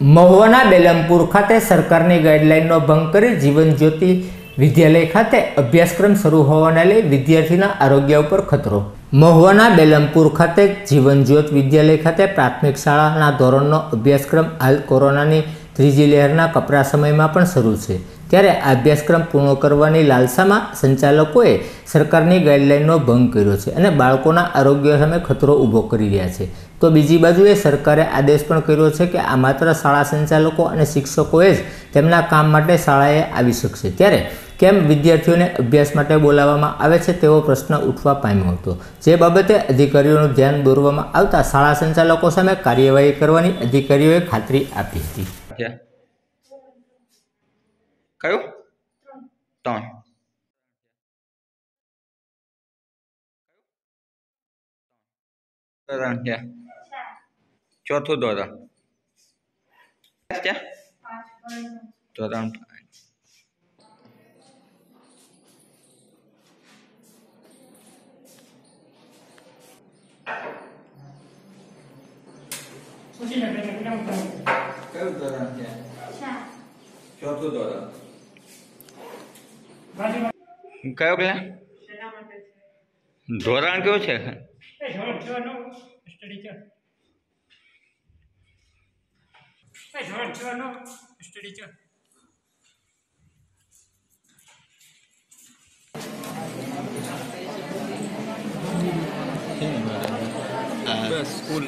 મહુવાના બેલમપુર ખાતે સરકારની ગાઈડલાઇનનો ભંગ કરી જીવન જ્યોતિ વિદ્યાલય ખાતે અભ્યાસક્રમ શરૂ હોવાને લઈ વિદ્યાર્થીના આરોગ્ય ઉપર ખતરો। મહુવાના બેલમપુર ખાતે જીવન જ્યોત વિદ્યાલય ખાતે પ્રાથમિક શાળાના ધોરણનો અભ્યાસક્રમ હાલ કોરોનાની ત્રીજી લહેરના કપરા સમયમાં પણ શરૂ છે। ત્યારે આ અભ્યાસક્રમ પૂર્ણ કરવાની લાલસામાં સંચાલકોએ સરકારની ગાઈડલાઇનનો ભંગ કર્યો છે અને બાળકોના આરોગ્ય સામે ખતરો ઊભો કરી રહ્યા છે। તો બીજી બાજુએ સરકારે આદેશ પણ કર્યો છે કે આ માત્ર શાળા સંચાલકો અને શિક્ષકોએ જ તેમના કામ માટે શાળાએ આવી શકશે। ત્યારે કેમ વિદ્યાર્થીઓને અભ્યાસ માટે બોલાવવામાં આવે છે તેવો પ્રશ્ન ઉઠવા પામ્યો હતો, જે બાબતે અધિકારીઓનું ધ્યાન દોરવામાં આવતા શાળા સંચાલકો સામે કાર્યવાહી કરવાની અધિકારીઓએ ખાતરી આપી હતી। કયું 3 ધોરણ છે, ચોથું ધોરણ છે, ધોરણ 5 કયું ધોરણ છે? ચોથું ધોરણ કયો ક્લાસ? ધોરણ કયું છે? સ્કૂલ